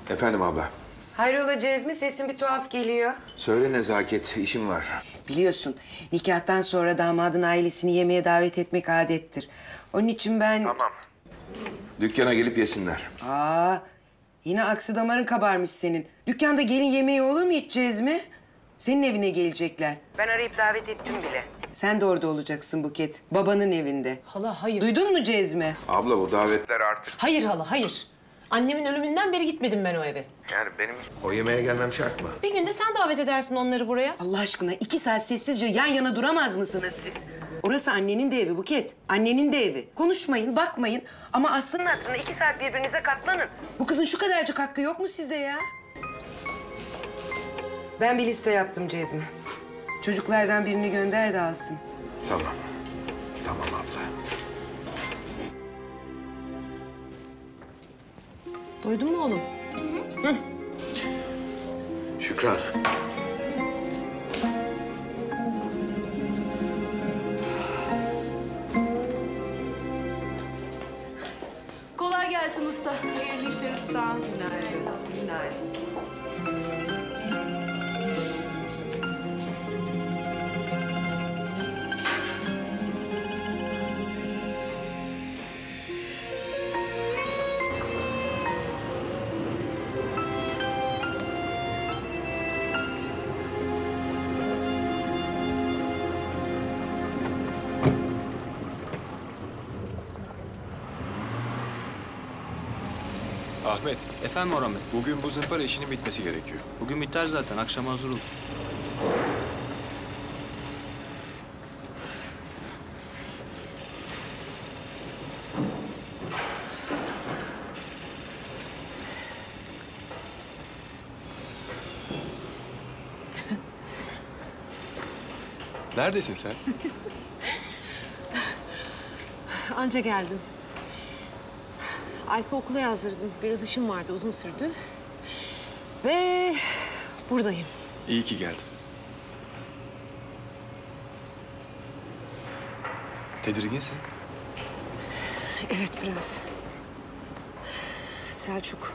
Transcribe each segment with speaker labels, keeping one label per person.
Speaker 1: Efendim abla.
Speaker 2: Hayrola Cezmi, sesin bir tuhaf geliyor.
Speaker 1: Söyle Nezaket, işim var.
Speaker 2: Biliyorsun, nikahtan sonra damadın ailesini yemeğe davet etmek adettir. Onun için ben...
Speaker 1: Tamam. Dükkana gelip yesinler.
Speaker 2: Yine aksi damarın kabarmış senin. Dükkanda gelin yemeği olur mu hiç Cezmi? Senin evine gelecekler. Ben arayıp davet ettim bile. Sen de orada olacaksın Buket, babanın evinde.
Speaker 3: Hala hayır.
Speaker 2: Duydun mu Cezmi?
Speaker 1: Abla bu davetler artık.
Speaker 3: Hayır hala hayır. Annemin ölümünden beri gitmedim ben o eve.
Speaker 1: Yani benim o yemeğe gelmem şart mı?
Speaker 3: Bir günde sen davet edersin onları buraya.
Speaker 2: Allah aşkına 2 saat sessizce yan yana duramaz mısınız siz? Orası annenin de evi Buket, annenin de evi. Konuşmayın, bakmayın ama Aslı'nın hatırına 2 saat birbirinize katlanın. Bu kızın şu kadarcık hakkı yok mu sizde ya? Ben bir liste yaptım Cezmi. Çocuklardan birini gönder de alsın.
Speaker 1: Tamam. Tamam abla.
Speaker 3: Duydun mu oğlum? Hı.
Speaker 1: Şükran.
Speaker 3: Kolay gelsin usta.
Speaker 2: Hayırlı işler usta. Günaydın.
Speaker 4: Ahmet,
Speaker 5: Efendim Orhan Bey.
Speaker 4: bugün bu zımpara işinin bitmesi gerekiyor.
Speaker 5: Bugün biter zaten. Akşam hazır olur.
Speaker 4: Neredesin sen?
Speaker 3: Anca geldim. Alp'i okula yazdırdım. Biraz işim vardı, uzun sürdü. Ve buradayım.
Speaker 4: İyi ki geldin. Tedirginsin.
Speaker 3: Evet, biraz. Selçuk.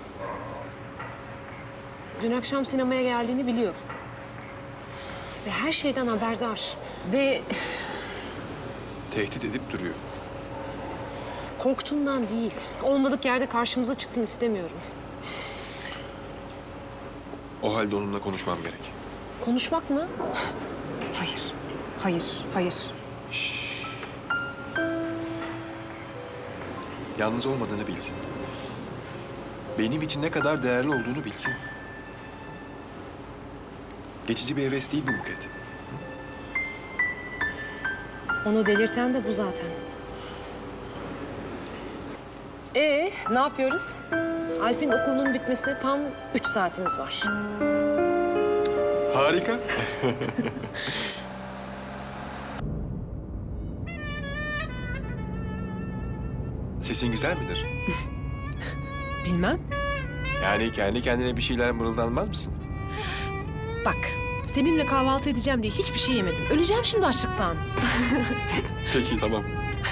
Speaker 3: Dün akşam sinemaya geldiğini biliyor. Ve her şeyden haberdar. Ve
Speaker 4: Tehdit edip duruyor.
Speaker 3: korktuğumdan değil. Olmadık yerde karşımıza çıksın istemiyorum.
Speaker 4: O halde onunla konuşmam gerek.
Speaker 3: Konuşmak mı? Hayır. Hayır, hayır.
Speaker 4: Yalnız olmadığını bilsin. Benim için ne kadar değerli olduğunu bilsin. Geçici bir heves değil bu Buket.
Speaker 3: Onu delirten de bu zaten. Ne yapıyoruz? Alp'in okulunun bitmesine tam 3 saatimiz var.
Speaker 4: Harika. Sesin güzel midir?
Speaker 3: Bilmem.
Speaker 4: Yani kendi kendine bir şeyler mırıldanmaz mısın?
Speaker 3: Bak, seninle kahvaltı edeceğim diye hiçbir şey yemedim. Öleceğim şimdi açlıktan.
Speaker 4: Peki, tamam.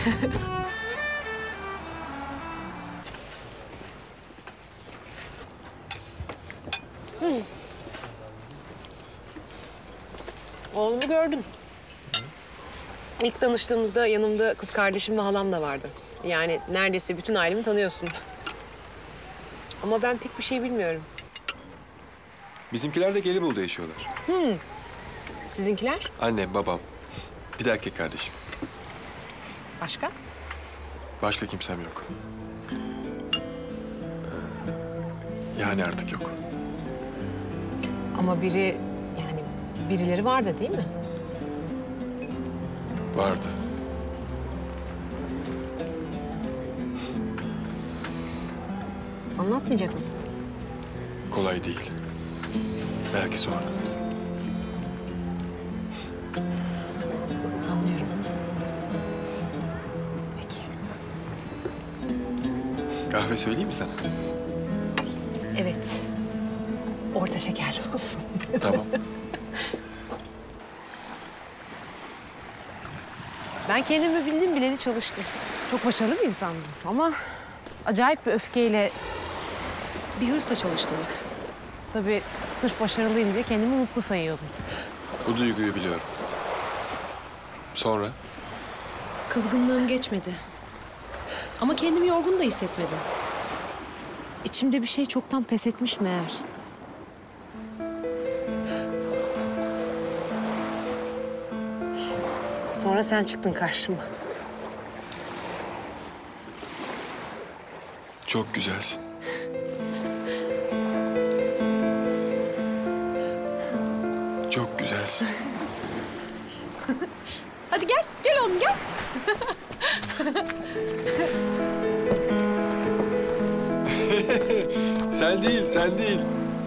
Speaker 3: Oğlumu gördün. İlk tanıştığımızda yanımda kız kardeşim ve halam da vardı. Yani neredeyse bütün ailemi tanıyorsun. Ama ben pek bir şey bilmiyorum.
Speaker 4: Bizimkiler de Gelibolu'da yaşıyorlar.
Speaker 3: Sizinkiler?
Speaker 4: Annem, babam, bir de erkek kardeşim.
Speaker 3: Başka?
Speaker 4: Başka kimsem yok. Yani artık yok.
Speaker 3: Ama birileri vardı değil mi?
Speaker 4: Vardı.
Speaker 3: Anlatmayacak mısın?
Speaker 4: Kolay değil. Belki sonra.
Speaker 3: Anlıyorum. Peki.
Speaker 4: Kahve söyleyeyim mi sana?
Speaker 3: Evet. Orta şekerli olsun.
Speaker 4: Tamam.
Speaker 3: Ben kendimi bildim bileli çalıştım. Çok başarılı bir insandım ama acayip bir öfkeyle Bir hırsla çalıştım hep. Tabii sırf başarılıyım diye kendimi mutlu sayıyordum.
Speaker 4: Bu duyguyu biliyorum. Sonra?
Speaker 3: Kızgınlığım geçmedi. Ama kendimi yorgun da hissetmedim. İçimde bir şey çoktan pes etmiş meğer. Sonra sen çıktın karşıma.
Speaker 4: Çok güzelsin. Çok güzelsin.
Speaker 3: Hadi gel, gel oğlum gel.
Speaker 4: Sen değil, sen değil.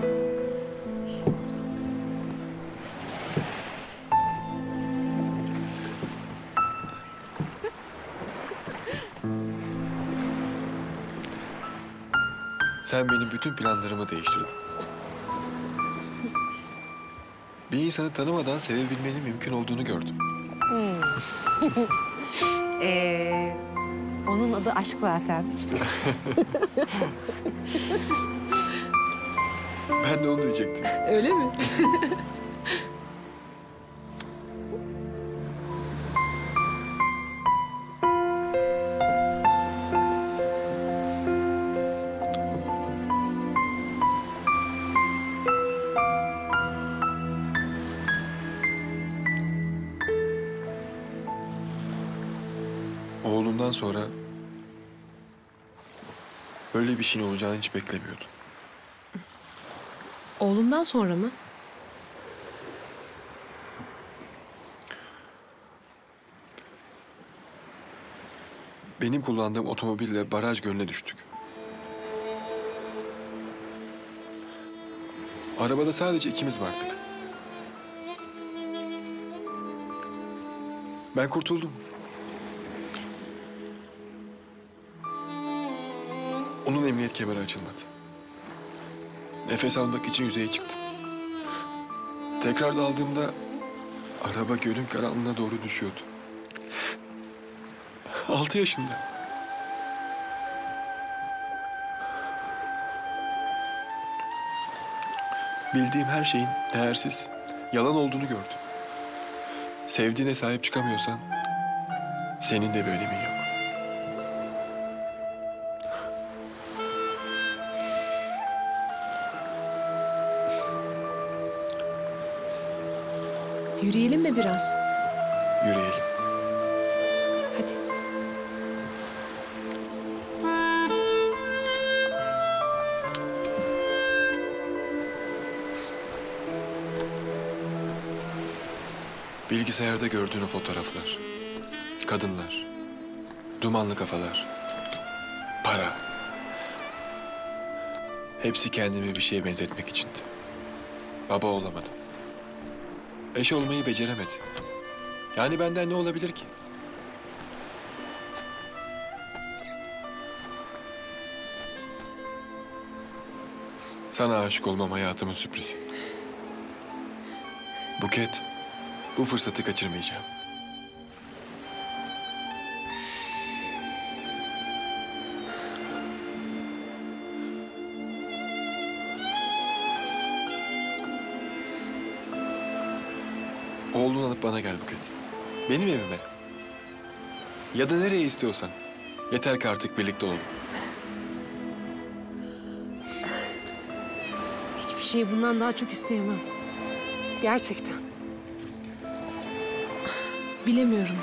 Speaker 4: Sen benim bütün planlarımı değiştirdin. Bir insanı tanımadan sevebilmenin mümkün olduğunu gördüm.
Speaker 3: Onun adı aşk zaten.
Speaker 4: Ben de onu diyecektim.
Speaker 3: Öyle mi?
Speaker 4: Oğlundan sonra böyle bir şeyin olacağını hiç beklemiyordum.
Speaker 3: Oğlumdan sonra mı?
Speaker 4: Benim kullandığım otomobille baraj gölüne düştük. Arabada sadece ikimiz vardık. Ben kurtuldum. Onun emniyet kemeri açılmadı. Nefes almak için yüzeye çıktım. Tekrar daldığımda araba gölün karanlığına doğru düşüyordu. 6 yaşında. Bildiğim her şeyin değersiz, yalan olduğunu gördüm. Sevdiğine sahip çıkamıyorsan senin de bir önemin yok.
Speaker 3: Yürüyelim mi biraz?
Speaker 4: Yürüyelim.
Speaker 3: Hadi.
Speaker 4: Bilgisayarda gördüğün o fotoğraflar, kadınlar, dumanlı kafalar, para. Hepsi kendimi bir şeye benzetmek içindi. Baba olamadım. Eş olmayı beceremedi. Yani benden ne olabilir ki? Sana aşık olmam hayatımın sürprizi. Buket, bu fırsatı kaçırmayacağım. Oğlunu alıp bana gel Buket. Benim evime. Ya da nereye istiyorsan. Yeter ki artık birlikte olalım.
Speaker 3: Hiçbir şeyi bundan daha çok isteyemem. Gerçekten. Bilemiyorum.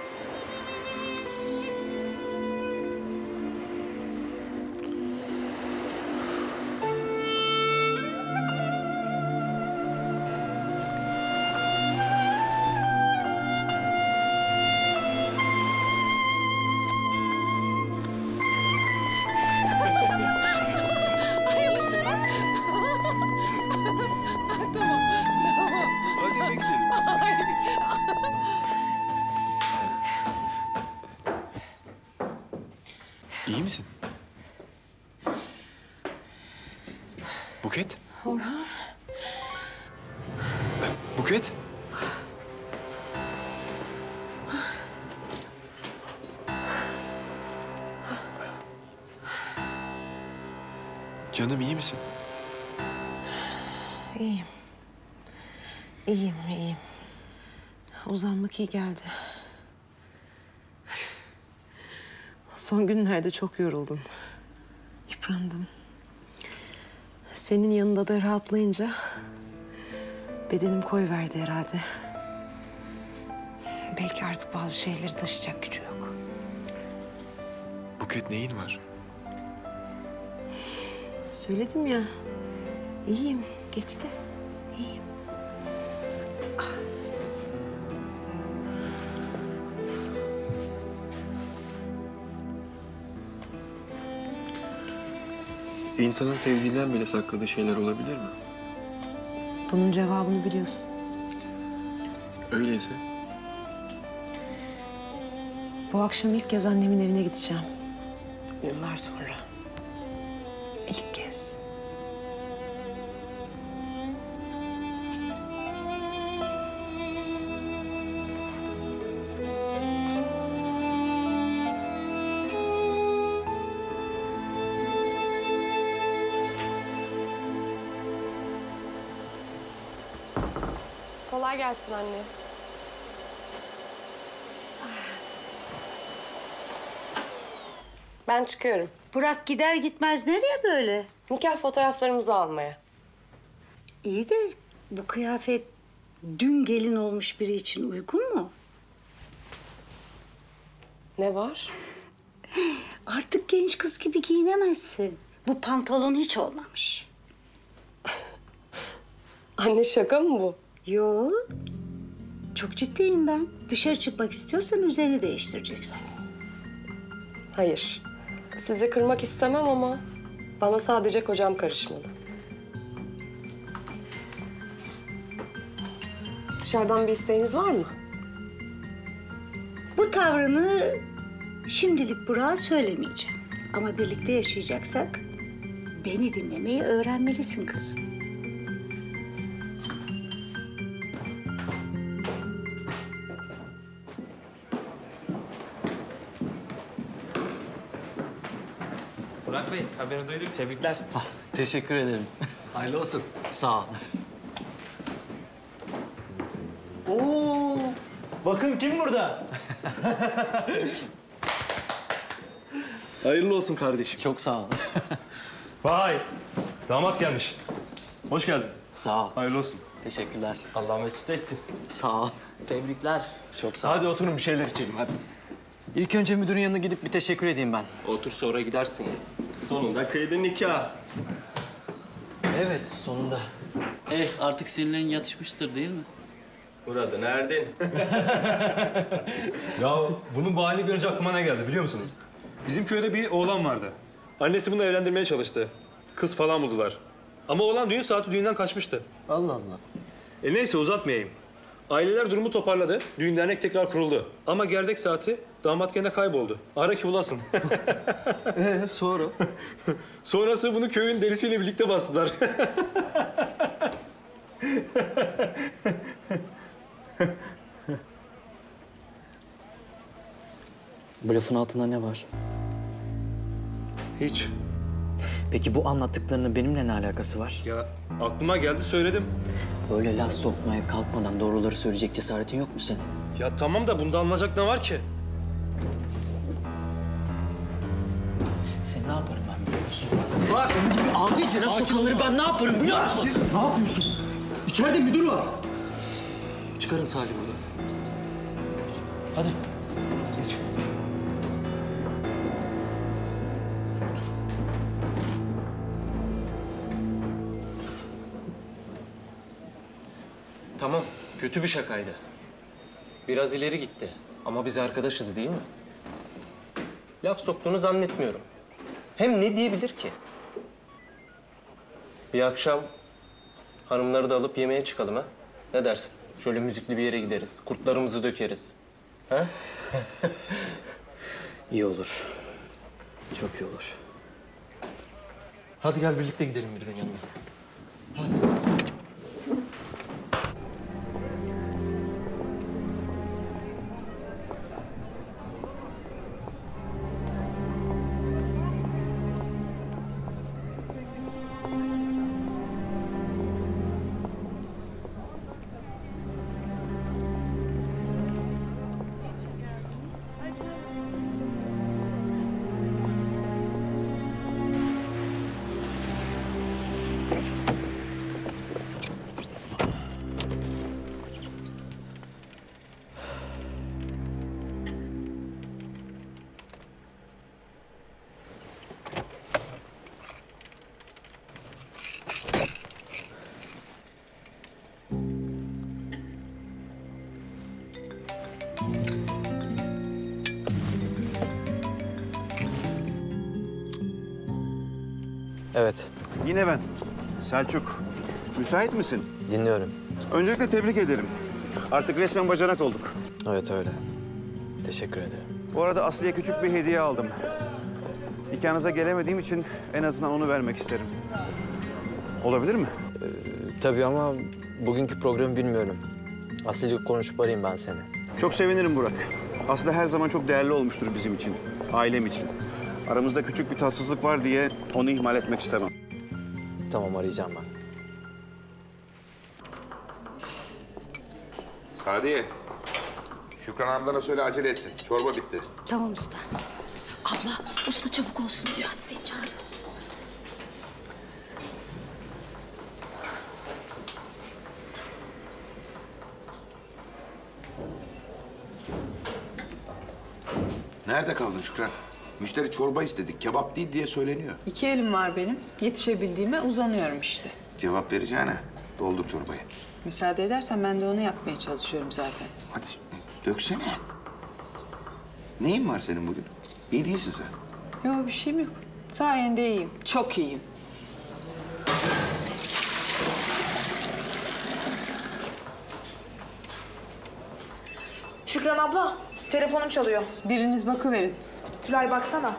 Speaker 3: Ay alıştım ben. Tamam, tamam.
Speaker 4: Hadi eve gidelim. İyi misin? Buket?
Speaker 2: Orhan.
Speaker 4: Buket? Canım iyi misin?
Speaker 3: İyiyim. İyiyim, iyiyim. Uzanmak iyi geldi. Son günlerde çok yoruldum. Yıprandım. Senin yanında da rahatlayınca bedenim koyverdi herhalde. Belki artık bazı şeyleri taşıyacak gücü yok.
Speaker 4: Buket neyin var?
Speaker 3: Söyledim ya, iyiyim. Geçti. İyiyim.
Speaker 4: İnsanın sevdiğinden bile sakladığı şeyler olabilir mi?
Speaker 3: Bunun cevabını biliyorsun.
Speaker 4: Öyleyse
Speaker 3: Bu akşam ilk kez annemin evine gideceğim. Yıllar sonra. İlk kez.
Speaker 6: Kolay gelsin anne. Ben çıkıyorum.
Speaker 7: Burak gider gitmez nereye böyle?
Speaker 6: Nikah fotoğraflarımızı almaya.
Speaker 7: İyi de bu kıyafet dün gelin olmuş biri için uygun mu?
Speaker 6: Ne var?
Speaker 7: Artık genç kız gibi giyinemezsin. Bu pantolon hiç olmamış.
Speaker 6: Anne şaka mı bu?
Speaker 7: Yo, çok ciddiyim ben. Dışarı çıkmak istiyorsan üzerini değiştireceksin.
Speaker 6: Hayır. Sizi kırmak istemem ama bana sadece kocam karışmalı. Dışarıdan bir isteğiniz var mı?
Speaker 7: Bu tavrını şimdilik Burak'a söylemeyeceğim. Ama birlikte yaşayacaksak beni dinlemeyi öğrenmelisin kızım.
Speaker 8: Burak Bey, haberi duyduk. Tebrikler.
Speaker 9: Teşekkür ederim.
Speaker 8: Hayırlı olsun.
Speaker 9: Sağ ol.
Speaker 8: Oo, bakın kim burada? Hayırlı olsun kardeşim.
Speaker 9: Çok sağ ol.
Speaker 10: Vay! Damat gelmiş. Hoş geldin.
Speaker 9: Sağ ol.
Speaker 10: Hayırlı olsun.
Speaker 9: Teşekkürler.
Speaker 8: Allah mesut etsin.
Speaker 9: Sağ ol.
Speaker 8: Tebrikler.
Speaker 9: Çok sağ ol.
Speaker 8: Hadi oturun bir şeyler içelim hadi.
Speaker 9: İlk önce müdürün yanına gidip bir teşekkür edeyim ben.
Speaker 8: Otur sonra gidersin ya. Sonunda kıydı nikah.
Speaker 9: Evet, sonunda.
Speaker 5: Artık sinirlerin yatışmıştır değil mi?
Speaker 8: Murat'ın Erdin.
Speaker 10: Ya bunun bu halini görünce aklıma ne geldi biliyor musunuz? Bizim köyde bir oğlan vardı. Annesi bunu evlendirmeye çalıştı. Kız falan buldular. Ama oğlan düğün saati düğünden kaçmıştı.
Speaker 8: Allah Allah.
Speaker 10: Neyse uzatmayayım. Aileler durumu toparladı. Düğün dernek tekrar kuruldu. Ama gerdek saati damat gene kayboldu. Ara ki bulasın.
Speaker 8: Sonra?
Speaker 10: Sonrası bunu köyün delisiyle birlikte bastılar.
Speaker 9: Bu lafın altında ne var?
Speaker 10: Hiç.
Speaker 9: Peki bu anlattıklarının benimle ne alakası var?
Speaker 10: Ya aklıma geldi söyledim.
Speaker 9: Böyle laf sokmaya kalkmadan doğruları söyleyecek cesaretin yok mu senin?
Speaker 10: Ya tamam da bunda anlayacak ne var ki?
Speaker 9: Sen ne yaparım ben biliyor musun? Bak! Senin gibi altı içine laf sokanları ben ne yaparım biliyor musun?
Speaker 8: Ne yapıyorsun? İçeride müdür var. Çıkarın Salih buradan. Hadi. Geç.
Speaker 11: Tamam, kötü bir şakaydı. Biraz ileri gitti. Ama biz arkadaşız değil mi? Laf soktuğunu zannetmiyorum. Hem ne diyebilir ki? Bir akşam hanımları da alıp yemeğe çıkalım ha? Ne dersin? Şöyle müzikli bir yere gideriz. Kurtlarımızı dökeriz. Ha?
Speaker 9: İyi olur. Çok iyi olur.
Speaker 11: Hadi gel birlikte gidelim müdürün yanına. Evet,
Speaker 12: Yine ben. Selçuk. Müsait misin?
Speaker 11: dinliyorum.
Speaker 12: Öncelikle tebrik ederim. Artık resmen bacanak olduk.
Speaker 11: Evet öyle. Teşekkür ederim.
Speaker 12: Bu arada Aslı'ya küçük bir hediye aldım. Nikahınıza gelemediğim için en azından onu vermek isterim. Olabilir mi?
Speaker 11: Tabii ama bugünkü programı bilmiyorum. Aslı'yla konuşup arayayım ben seni.
Speaker 12: Çok sevinirim Burak. Aslı her zaman çok değerli olmuştur bizim için, ailem için. Aramızda küçük bir tatsızlık var diye onu ihmal etmek istemem.
Speaker 11: Tamam, arayacağım ben.
Speaker 1: Sadiye. Şükran ablana söyle acele etsin. Çorba bitti.
Speaker 7: Tamam usta.
Speaker 13: Abla, usta çabuk olsun diyor. Hadi seni çağır.
Speaker 1: Nerede kaldın Şükran? Müşteri çorba istedik. Kebap değil diye söyleniyor.
Speaker 14: 2 elim var benim. Yetişebildiğime uzanıyorum işte.
Speaker 1: Cevap vereceğine doldur çorbayı.
Speaker 14: Müsaade edersen ben de onu yapmaya çalışıyorum zaten.
Speaker 1: Hadi döksene. Neyin var senin bugün? İyi değilsin sen.
Speaker 14: Yok bir şeyim yok. Sayende iyiyim. Çok iyiyim.
Speaker 13: Şükran abla, telefonum çalıyor.
Speaker 14: Biriniz bakıverin.
Speaker 13: Tülay baksana.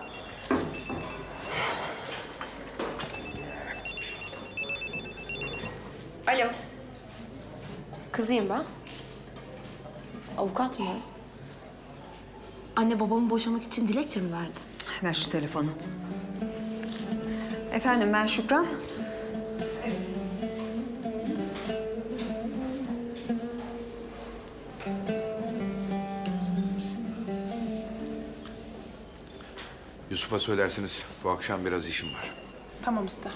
Speaker 6: Alo. Kızıyım ben. Avukat mı?
Speaker 13: Anne babamı boşamak için dilekçe mi verdi?
Speaker 14: Ver şu telefonu. Efendim ben Şükran.
Speaker 1: Yusuf'a söylersiniz. Bu akşam biraz işim var.
Speaker 14: Tamam usta.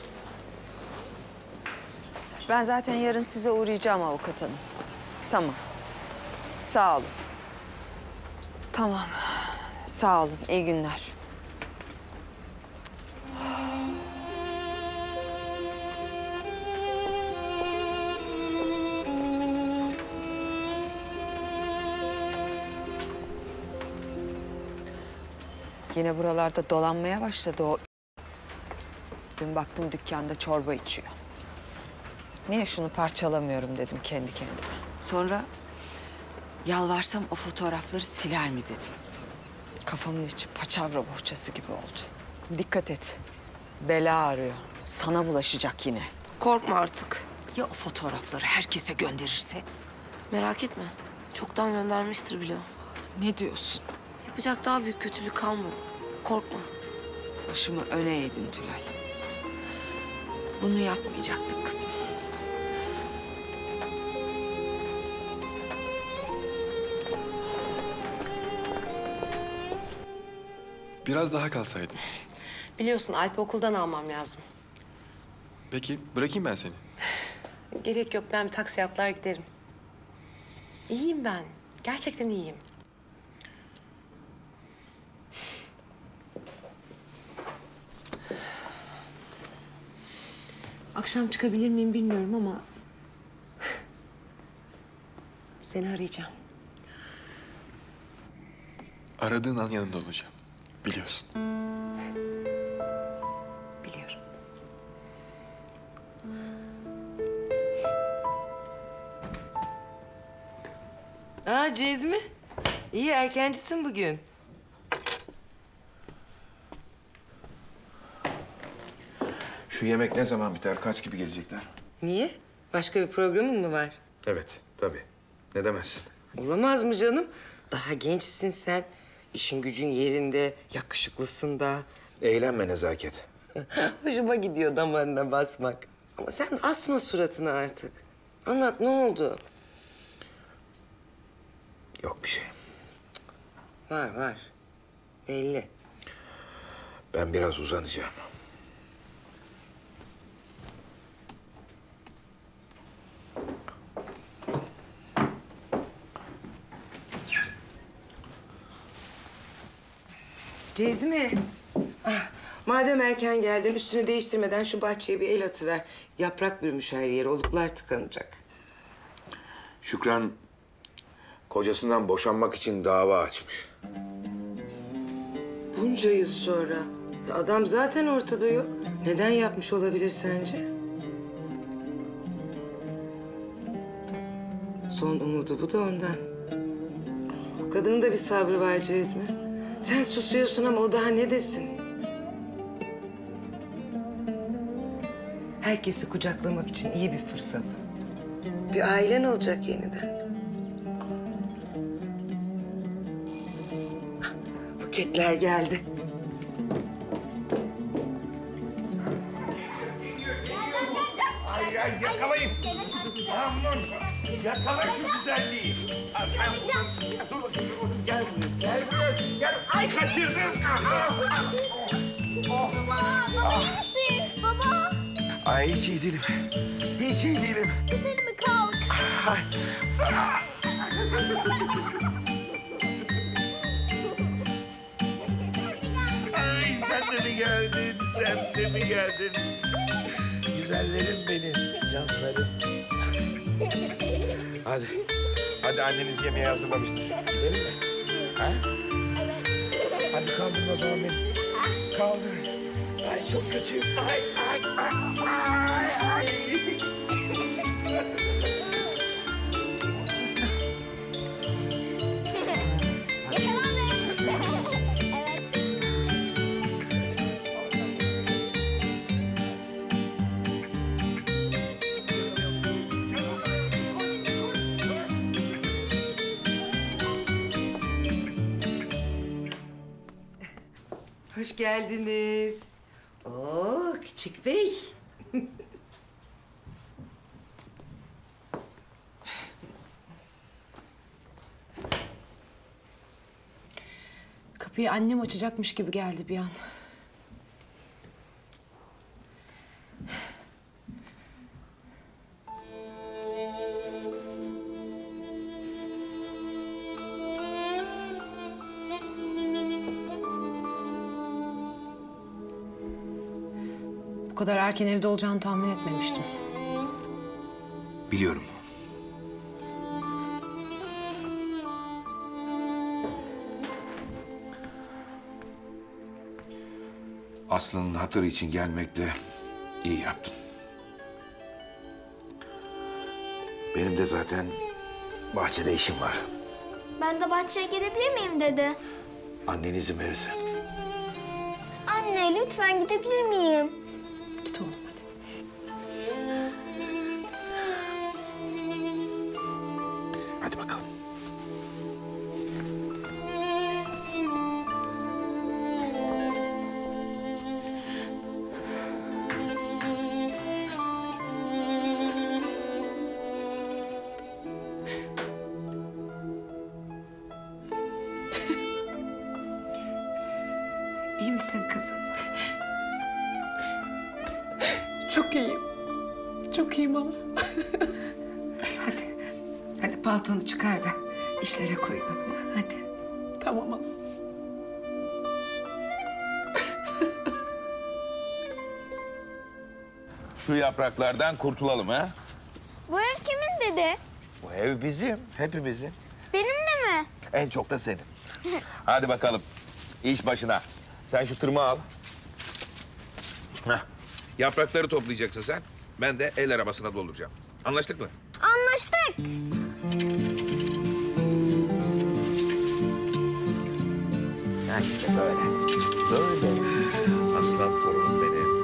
Speaker 15: Ben zaten yarın size uğrayacağım avukat hanım. Tamam. Sağ olun. Tamam. Sağ olun. İyi günler. Yine buralarda dolanmaya başladı o. Dün baktım dükkanda çorba içiyor. Niye şunu parçalamıyorum dedim kendi kendime. Sonra yalvarsam o fotoğrafları siler mi dedim. Kafamın içi paçavra bohçası gibi oldu. Dikkat et. Bela arıyor. Sana bulaşacak yine.
Speaker 6: Korkma artık.
Speaker 15: Ya o fotoğrafları herkese gönderirse?
Speaker 6: Merak etme. Çoktan göndermiştir bile.
Speaker 15: Ne diyorsun?
Speaker 6: Yapacak daha büyük kötülük kalmadı. Korkma.
Speaker 15: Başımı öne eğdin Tülay. Bunu yapmayacaktık kızım.
Speaker 4: Biraz daha kalsaydın.
Speaker 3: Biliyorsun Alp'i okuldan almam lazım.
Speaker 4: Peki bırakayım ben seni.
Speaker 3: Gerek yok, ben bir taksi atlar giderim. İyiyim ben. Gerçekten iyiyim. Akşam çıkabilir miyim bilmiyorum ama... seni arayacağım.
Speaker 4: Aradığın an yanında olacağım. Biliyorsun.
Speaker 3: Biliyorum.
Speaker 2: Aa Cezmi. İyi erkencisin bugün.
Speaker 1: Şu yemek ne zaman biter? Kaç gibi gelecekler?
Speaker 2: Niye? Başka bir programın mı var?
Speaker 1: Evet, tabii. Ne demezsin?
Speaker 2: Olamaz mı canım? Daha gençsin sen. İşin gücün yerinde, yakışıklısın da.
Speaker 1: Eğlenme nezaket.
Speaker 2: Hoşuma gidiyor damarına basmak. Ama sen asma suratını artık. Anlat, ne oldu?
Speaker 1: Yok bir şey.
Speaker 2: Var, var. Belli.
Speaker 1: Ben biraz uzanacağım.
Speaker 2: Cezmi. Ah, madem erken geldin, üstünü değiştirmeden şu bahçeye bir el atıver. Yaprak bürümüş her yere, oluklar tıkanacak.
Speaker 1: Şükran kocasından boşanmak için dava açmış.
Speaker 2: Bunca yıl sonra. Adam zaten ortada yok. Neden yapmış olabilir sence? Son umudu bu da ondan. O kadının da bir sabrı var Cezmi. Sen susuyorsun ama o daha ne desin? Herkesi kucaklamak için iyi bir fırsat. Bir ailen olacak yeniden. Buketler geldi.
Speaker 16: Ay yakalayın. Aman. Yakala şu güzelliği. Dur bakayım. Gel buraya. Gel buraya. Gel. Ay kaçırdın.
Speaker 17: Baba iyi misin? Baba.
Speaker 16: Ay hiç iyi değilim. Hiç iyi değilim.
Speaker 17: Gidelim mi kalk?
Speaker 16: Ay. Ay sen de mi geldin? Sen de mi geldin? Güzellerim benim, canlarım. Hadi. Hadi anneniz yemeği hazırlamıştır. Gidelim mi? Ha? Hadi kaldırın o zaman beni. Kaldırın. Ay çok kötüyüm. Ay, ay, ay, ay, ay.
Speaker 2: Hoş geldiniz. Oo, küçük bey.
Speaker 3: Kapıyı annem açacakmış gibi geldi bir an. Bu kadar erken evde olacağını tahmin etmemiştim.
Speaker 1: Biliyorum. Aslı'nın hatırı için gelmekle iyi yaptın. Benim de zaten bahçede işim var.
Speaker 17: Ben de bahçeye gelebilir miyim dede?
Speaker 1: Annen izin verirse.
Speaker 17: Anne lütfen gidebilir miyim?
Speaker 3: Git oğlum hadi.
Speaker 1: Hadi bakalım.
Speaker 2: İyi misin kızım?
Speaker 3: Çok iyiyim. Çok iyiyim ana.
Speaker 2: Hadi. Hadi paltonu çıkar da işlere koyulalım. Hadi.
Speaker 3: Tamam ana.
Speaker 1: Şu yapraklardan kurtulalım ha.
Speaker 17: Bu ev kimin dede?
Speaker 1: Bu ev bizim, hepimizin.
Speaker 17: Benim de mi?
Speaker 1: En çok da senin. Hadi bakalım. İş başına. Sen şu tırmığı al. Heh. Yaprakları toplayacaksın sen. Ben de el arabasına dolduracağım. Anlaştık mı?
Speaker 17: Anlaştık.
Speaker 1: Ha işte böyle. Böyle. Aslan torunum benim.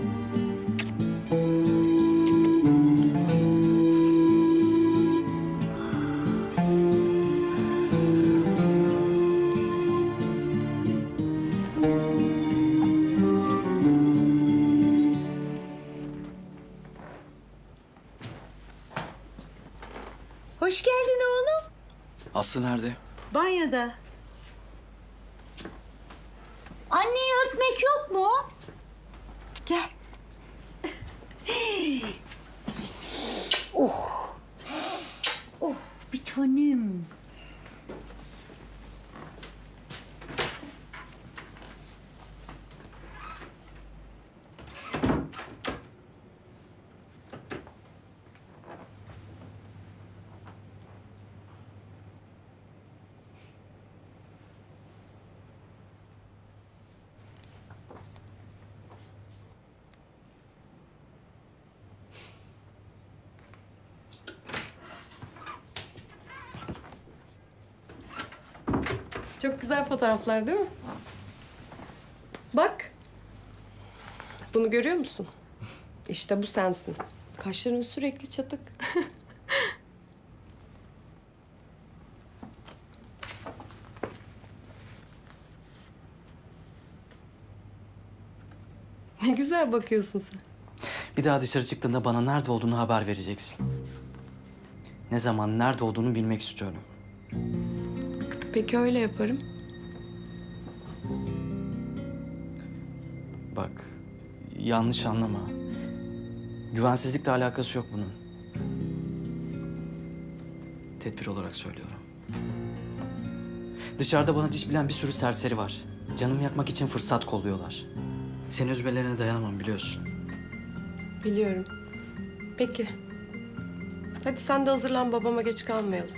Speaker 7: Hoş geldin oğlum.
Speaker 9: Aslı nerede?
Speaker 7: Banyoda. Anneyi öpmek yok mu? Gel. Oh. Oh bir tanem.
Speaker 6: Çok güzel fotoğraflar değil mi? Bak. Bunu görüyor musun? İşte bu sensin. Kaşların sürekli çatık. Ne güzel bakıyorsun sen.
Speaker 9: Bir daha dışarı çıktığında bana nerede olduğunu haber vereceksin. Ne zaman, nerede olduğunu bilmek istiyorum.
Speaker 6: Peki öyle yaparım.
Speaker 9: Bak, yanlış anlama. Güvensizlikle alakası yok bunun. Tedbir olarak söylüyorum. Dışarıda bana diş bilen bir sürü serseri var. Canımı yakmak için fırsat kolluyorlar. Senin üzmelerine dayanamam biliyorsun.
Speaker 6: Biliyorum. Peki. Hadi sen de hazırlan, babama geç kalmayalım.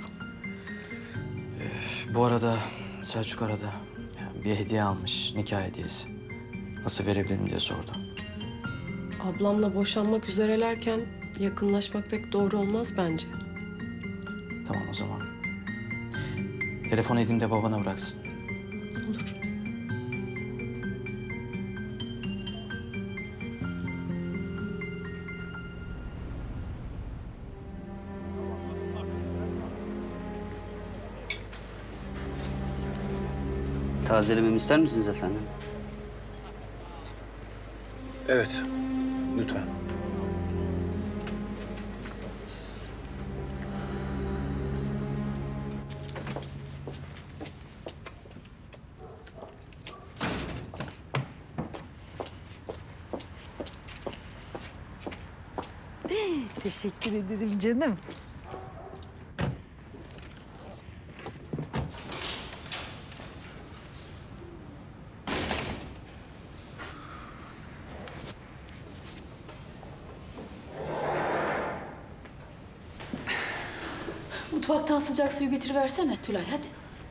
Speaker 9: Bu arada Selçuk aradı. Bir hediye almış, nikah hediyesi. Nasıl verebilirim diye sordu.
Speaker 6: Ablamla boşanmak üzerelerken yakınlaşmak pek doğru olmaz bence.
Speaker 9: Tamam o zaman. Telefon edeyim de babana bıraksın.
Speaker 6: Olur.
Speaker 18: Tazelememi ister misiniz efendim?
Speaker 16: Evet, lütfen.
Speaker 19: Teşekkür ederim canım.
Speaker 13: Mutfaktan sıcak suyu getiriversene Tülay, hadi.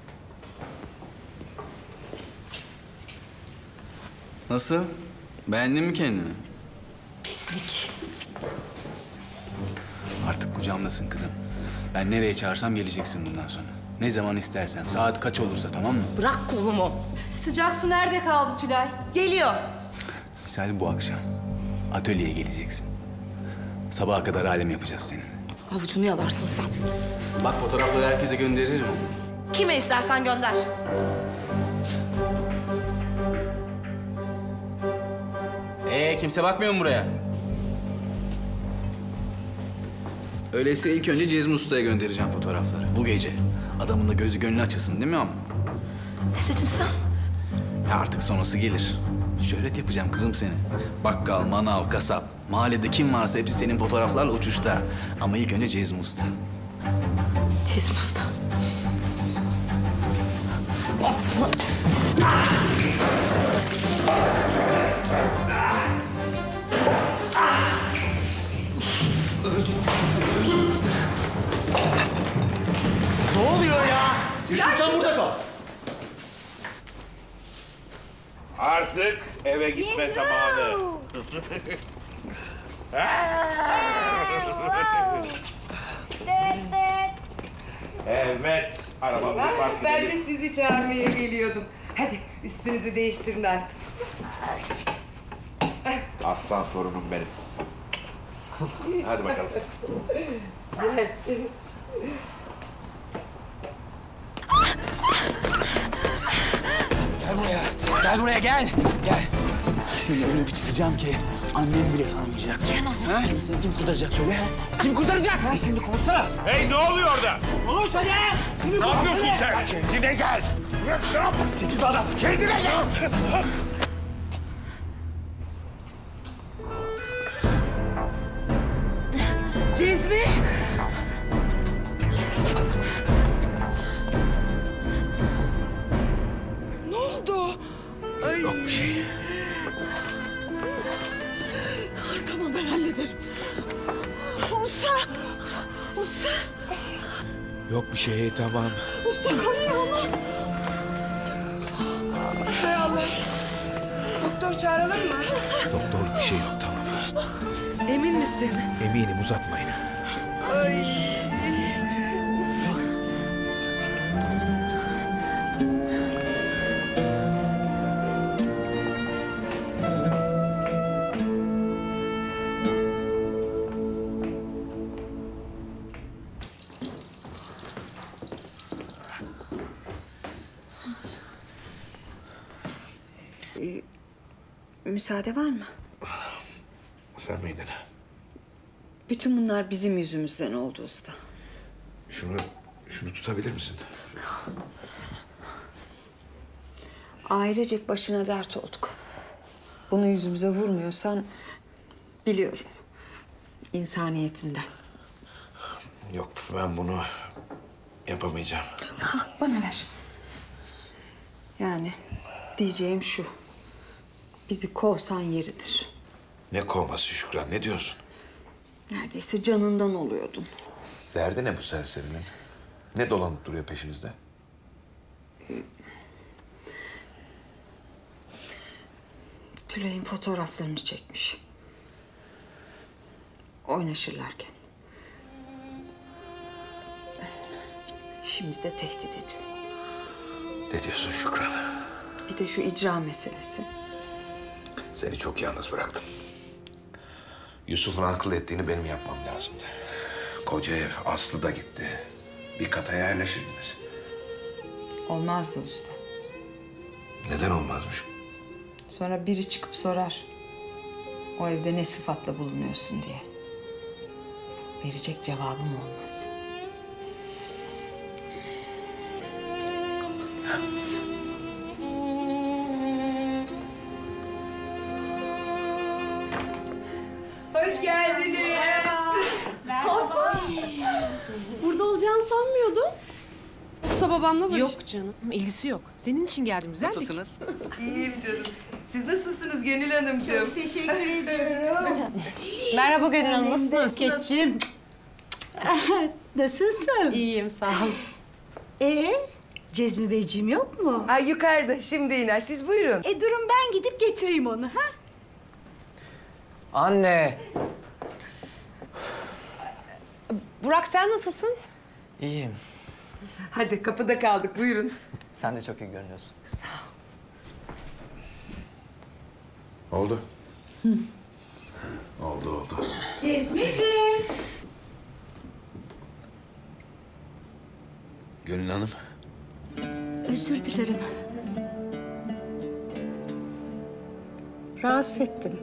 Speaker 20: Nasıl? Beğendin mi kendini?
Speaker 13: Pislik.
Speaker 20: Artık kucağımdasın kızım. Ben nereye çağırsam geleceksin bundan sonra. Ne zaman istersen, saat kaç olursa, tamam mı?
Speaker 13: Bırak kolumu. Sıcak su nerede kaldı Tülay? Geliyor.
Speaker 20: Misal bu akşam atölyeye geleceksin. Sabaha kadar alem yapacağız seninle.
Speaker 13: Avucunu yalarsın sen.
Speaker 20: Bak fotoğrafları herkese gönderirim.
Speaker 13: Kime istersen gönder.
Speaker 20: Kimse bakmıyor mu buraya? Öyleyse ilk önce Cezmi Usta'ya göndereceğim fotoğrafları. Bu gece. Adamın da gözü gönlü açılsın değil mi ama?
Speaker 13: Ne dedin sen?
Speaker 20: Ya artık sonrası gelir. Şöhret yapacağım kızım seni. Bakkal, manav, kasap. Mahallede kim varsa hepsi senin fotoğraflarla uçuşta. Ama ilk önce Cezmi Usta.
Speaker 13: Cezmi Usta. Asma.
Speaker 16: Ne oluyor ya? Yusuf sen burada kal.
Speaker 1: Artık eve gitme zamanı. Evet, arabamızı park edelim.
Speaker 2: Ben de sizi çağırmaya geliyordum. Hadi üstünüzü değiştirin artık.
Speaker 1: Aslan torunum benim. Hadi bakalım.
Speaker 2: Gel.
Speaker 20: Gel buraya. Gel buraya gel. Gel. Seni öyle bir çizeceğim ki annem bile tanımayacak. Ha? Şimdi seni kim kurtaracak söyle. Kim kurtaracak? Ben şimdi konuşsana.
Speaker 1: Hey ne oluyor orada?
Speaker 20: Konuş hadi.
Speaker 1: Ne yapıyorsun sen? Kendine gel. Bırak ne yapıyorsun? Çekil adam. Kendine gel.
Speaker 2: Cezmi. Ne oldu? Ay.
Speaker 20: Yok bir şey.
Speaker 19: Tamam ben hallederim. Usta! Usta!
Speaker 16: Yok bir şey, tamam.
Speaker 19: Usta kanıyor ama.
Speaker 2: Hay Allah. Doktor çağıralım mı?
Speaker 16: Doktorluk bir şey yok, tamam.
Speaker 2: Emin misin?
Speaker 16: Eminim, uzatmayın.
Speaker 2: Ay.
Speaker 15: müsaade var mı?
Speaker 1: Sen miydin?
Speaker 15: Bütün bunlar bizim yüzümüzden oldu usta.
Speaker 1: Şunu tutabilir misin?
Speaker 15: Ailecek başına dert olduk. Bunu yüzümüze vurmuyorsan biliyorum. İnsaniyetinden.
Speaker 1: Yok, ben bunu yapamayacağım.
Speaker 15: Bana ver. Yani diyeceğim şu. Bizi kovsan yeridir.
Speaker 1: Ne kovması Şükran, ne diyorsun?
Speaker 15: Neredeyse canından oluyordun.
Speaker 1: Derdi ne bu serserinin? Ne dolanıp duruyor peşinizde?
Speaker 15: Tülay'ın fotoğraflarını çekmiş. Oynaşırlarken. Şimdi de tehdit ediyor.
Speaker 1: Ne diyorsun Şükran?
Speaker 15: Bir de şu icra meselesi.
Speaker 1: Seni çok yalnız bıraktım. Yusuf'un akıl ettiğini benim yapmam lazımdı. Koca ev, Aslı da gitti. Bir kata yerleşirdiniz.
Speaker 15: Olmazdı usta.
Speaker 1: Neden olmazmış?
Speaker 15: Sonra biri çıkıp sorar. O evde ne sıfatla bulunuyorsun diye. Verecek cevabım olmaz.
Speaker 19: Hoş geldiniz.
Speaker 3: Merhaba. Burada olacağını sanmıyordum. Yoksa babanla barış...
Speaker 2: Yok canım, ilgisi yok. Senin için geldim, güzellik.
Speaker 18: Nasılsınız?
Speaker 19: İyiyim canım. Siz nasılsınız Gönül Hanımcığım? Çok teşekkür ederim.
Speaker 3: Merhaba Gönül Hanım, nasılsınız?
Speaker 7: Geçim. Nasılsın?
Speaker 3: İyiyim, sağ ol.
Speaker 7: Cezmi Beyciğim yok mu?
Speaker 2: Ay yukarıda, şimdi iner. Siz buyurun.
Speaker 7: Durun ben gidip getireyim onu ha.
Speaker 11: Anne.
Speaker 3: Burak sen nasılsın?
Speaker 11: İyiyim.
Speaker 2: Hadi kapıda kaldık, buyurun.
Speaker 11: Sen de çok iyi görünüyorsun.
Speaker 1: Oldu. Oldu.
Speaker 7: Cezmiciğim.
Speaker 1: Gönül Hanım.
Speaker 7: Özür dilerim. Rahatsız ettim.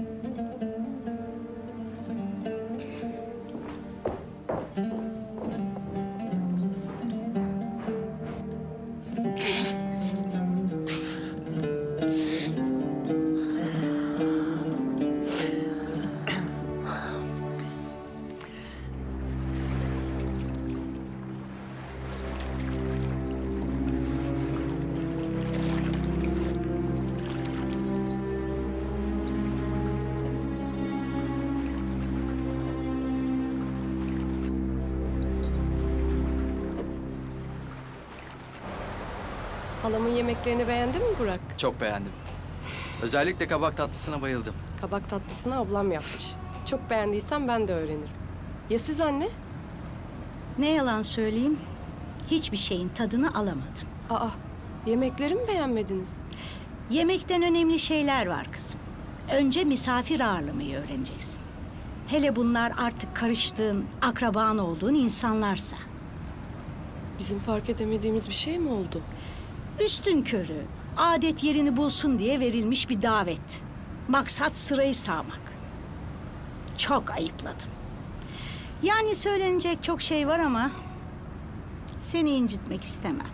Speaker 6: Halamın yemeklerini beğendin mi Burak?
Speaker 18: Çok beğendim. Özellikle kabak tatlısına bayıldım.
Speaker 6: Kabak tatlısını ablam yapmış. Çok beğendiysen ben de öğrenirim. Ya siz anne?
Speaker 7: Ne yalan söyleyeyim, hiçbir şeyin tadını alamadım.
Speaker 6: Aa, yemekleri mi beğenmediniz?
Speaker 7: Yemekten önemli şeyler var kızım. Önce misafir ağırlamayı öğreneceksin. Hele bunlar artık karıştığın, akraban olduğun insanlarsa.
Speaker 6: Bizim fark edemediğimiz bir şey mi oldu?
Speaker 7: Üstünkörü, adet yerini bulsun diye verilmiş bir davet. Maksat sırayı sağmak. Çok ayıpladım. Yani söylenecek çok şey var ama seni incitmek istemem.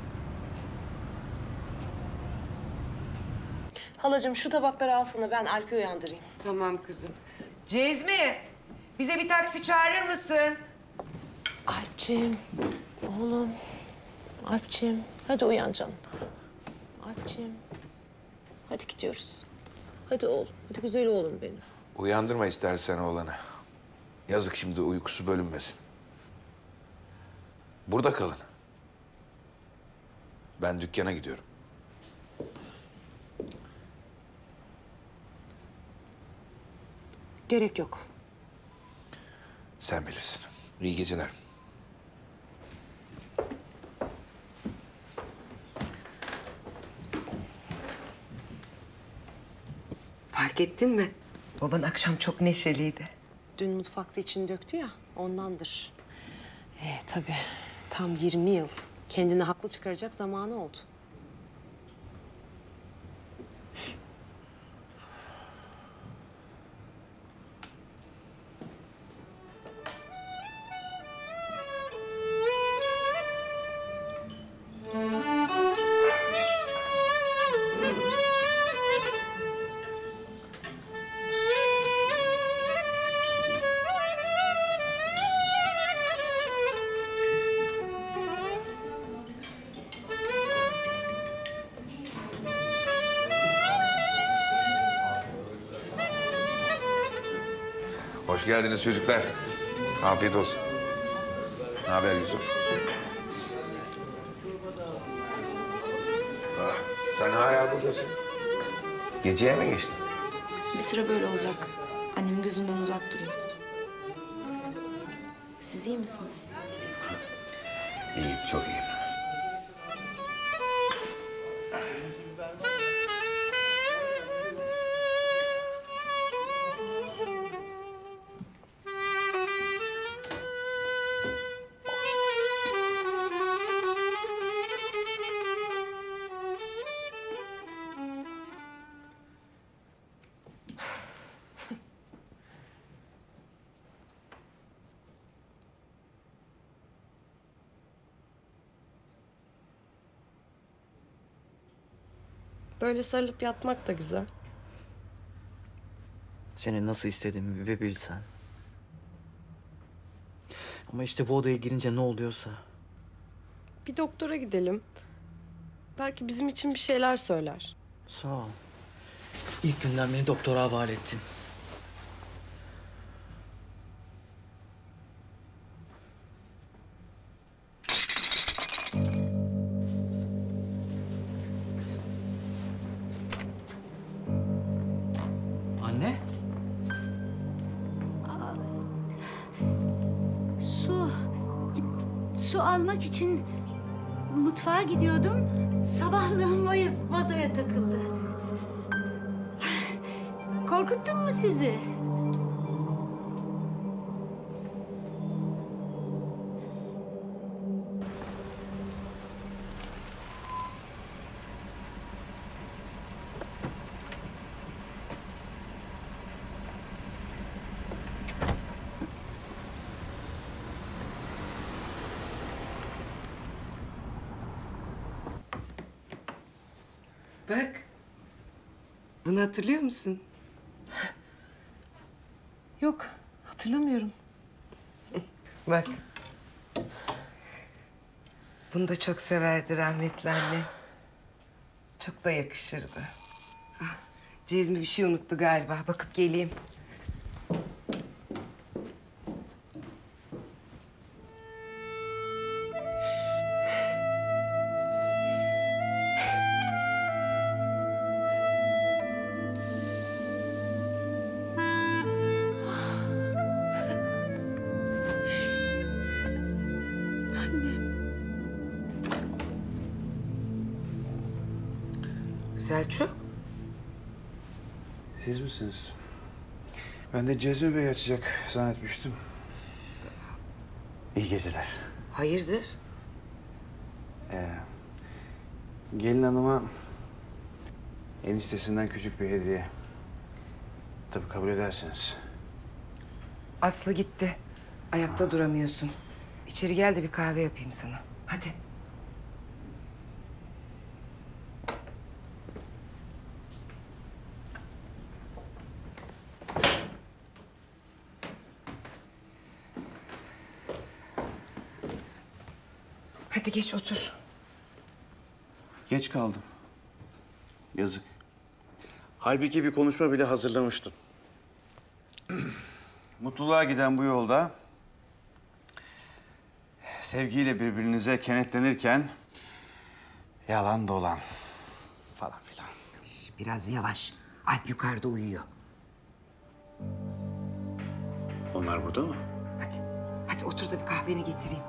Speaker 3: Halacığım şu tabakları alsana, ben Alp'i uyandırayım.
Speaker 2: Tamam kızım. Cezmi, bize bir taksi çağırır mısın?
Speaker 3: Alp'ciğim, oğlum. Alp'ciğim, hadi uyan canım. Alp'ciğim, hadi gidiyoruz. Hadi oğlum, hadi güzel oğlum benim.
Speaker 1: Uyandırma istersen oğlanı. Yazık şimdi uykusu bölünmesin. Burada kalın. Ben dükkana gidiyorum.
Speaker 3: Gerek yok.
Speaker 1: Sen bilirsin. İyi geceler.
Speaker 2: Fark ettin mi? Baban akşam çok neşeliydi.
Speaker 3: Dün mutfakta için döktü ya, ondandır. Tabii tam 20 yıl kendini haklı çıkaracak zamanı oldu.
Speaker 1: Hoş geldiniz çocuklar. Afiyet olsun. Ne haber Yusuf? Ah, sen hala buradasın. Geceye mi geçtin?
Speaker 13: Bir süre böyle olacak. Annemin gözünden uzak durayım. Siz iyi misiniz?
Speaker 1: İyiyim, çok iyiyim.
Speaker 6: Böyle sarılıp yatmak da güzel.
Speaker 9: Seni nasıl istediğimi bir bilsen. Ama işte bu odaya girince ne oluyorsa.
Speaker 6: Bir doktora gidelim. Belki bizim için bir şeyler söyler.
Speaker 9: Sağ ol. İlk günden beni doktora havale ettin. Anne?
Speaker 7: Su almak için mutfağa gidiyordum. Sabahlığım vazoya takıldı. Korkuttum mu sizi?
Speaker 2: Bak. Bunu hatırlıyor musun?
Speaker 19: Yok, hatırlamıyorum.
Speaker 2: Bak. Bunu da çok severdi rahmetli anne. Çok da yakışırdı. Ah, Cezmi bir şey unuttu galiba. Bakıp geleyim. Selçuk.
Speaker 12: Siz misiniz? Ben de Cezmi Bey açacak zannetmiştim. İyi geceler.
Speaker 2: Hayırdır?
Speaker 12: Gelin hanıma eniştesinden küçük bir hediye. Tabii kabul edersiniz.
Speaker 2: Aslı gitti. Ayakta duramıyorsun. İçeri gel de bir kahve yapayım sana. Hadi. Hadi geç otur.
Speaker 12: Geç kaldım. Yazık. Halbuki bir konuşma bile hazırlamıştım. Mutluluğa giden bu yolda sevgiyle birbirinize kenetlenirken yalan dolan falan filan.
Speaker 2: Biraz yavaş. Alp yukarıda uyuyor.
Speaker 12: Onlar burada mı?
Speaker 2: Hadi. Hadi otur da bir kahveni getireyim.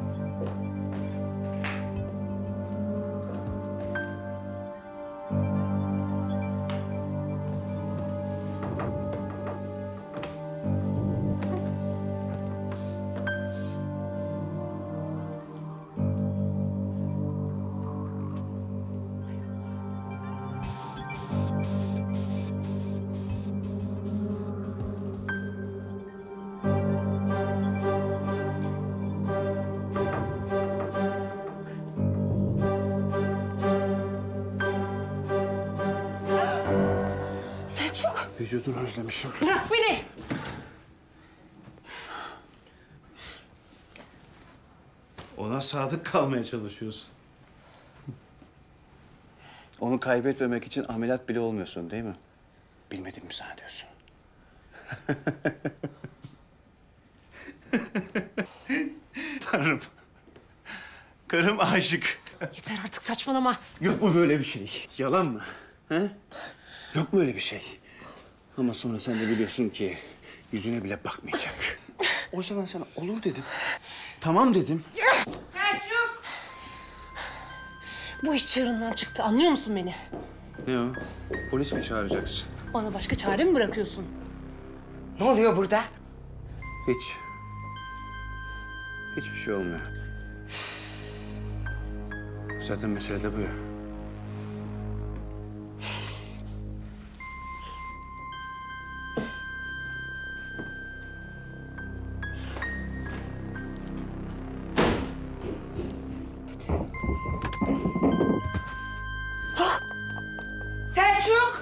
Speaker 19: Selçuk!
Speaker 12: Vücudunu özlemişim.
Speaker 19: Bırak beni!
Speaker 12: Ona sadık kalmaya çalışıyorsun. Onu kaybetmemek için ameliyat bile olmuyorsun değil mi? Bilmedim mi zannediyorsun? Tanrım. Karım aşık.
Speaker 3: Yeter artık saçmalama.
Speaker 12: Yok mu böyle bir şey? Yalan mı? He? Yok mu öyle bir şey? Ama sonra sen de biliyorsun ki yüzüne bile bakmayacak. Oysa ben sana olur dedim. Tamam dedim.
Speaker 3: Selçuk! Bu iş çığırından çıktı. Anlıyor musun beni?
Speaker 12: Ne o? Polis mi çağıracaksın?
Speaker 3: Bana başka çare mi bırakıyorsun?
Speaker 2: Ne oluyor burada?
Speaker 12: Hiç. Hiçbir şey olmuyor. Zaten mesele de bu ya.
Speaker 2: Selçuk!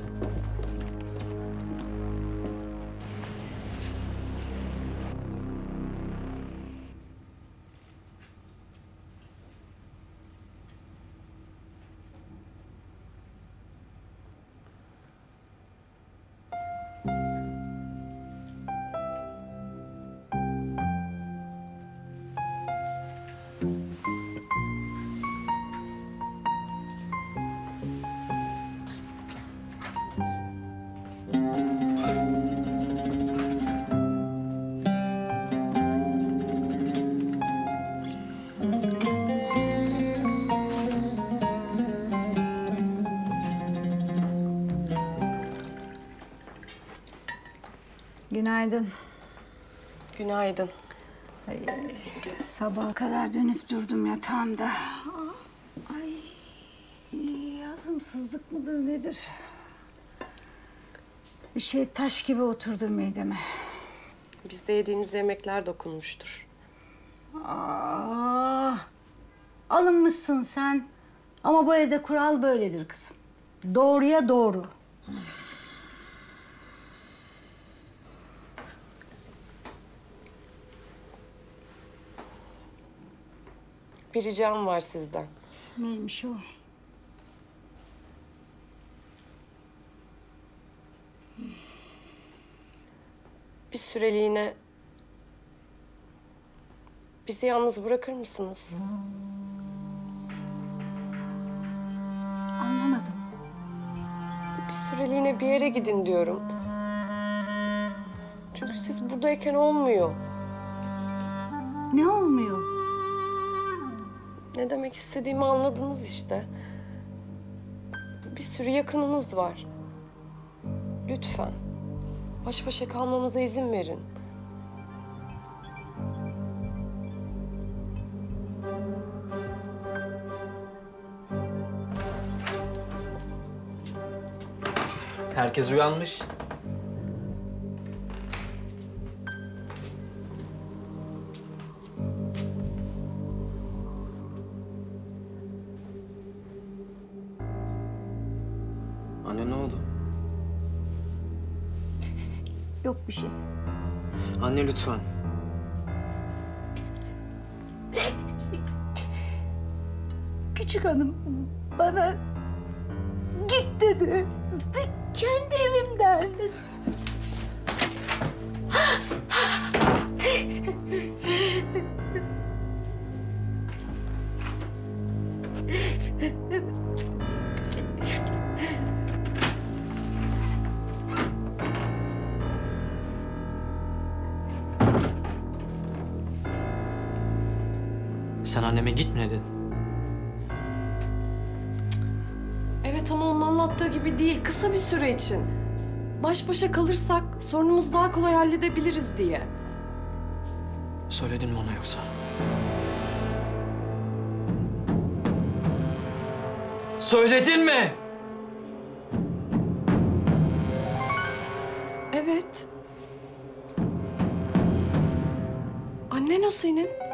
Speaker 7: Günaydın.
Speaker 6: Günaydın.
Speaker 7: Ay, sabaha kadar dönüp durdum yatağımda. Ay, yazımsızlık mıdır nedir? Bir şey taş gibi oturdu mideme.
Speaker 6: Bizde yediğiniz yemekler dokunmuştur.
Speaker 7: Alınmışsın sen. Ama bu evde kural böyledir kızım. Doğruya doğru.
Speaker 6: Bir ricam var sizden.
Speaker 7: Neymiş o?
Speaker 6: Bir süreliğine bizi yalnız bırakır mısınız?
Speaker 7: Anlamadım.
Speaker 6: Bir süreliğine bir yere gidin diyorum. Çünkü siz buradayken olmuyor.
Speaker 7: Ne olmuyor?
Speaker 6: Ne demek istediğimi anladınız işte. Bir sürü yakınınız var. Lütfen. Baş başa kalmamıza izin verin.
Speaker 18: Herkes uyanmış.
Speaker 11: Anne ne oldu?
Speaker 7: Yok bir şey.
Speaker 11: Anne lütfen.
Speaker 7: Küçük hanım bana git dedi. Kendi evimden.
Speaker 18: Sen anneme gitmedin.
Speaker 6: Evet ama onun anlattığı gibi değil. Kısa bir süre için. Baş başa kalırsak sorunumuzu daha kolay halledebiliriz diye.
Speaker 18: Söyledin mi ona yoksa? Söyledin mi?
Speaker 6: Evet. Annen o senin.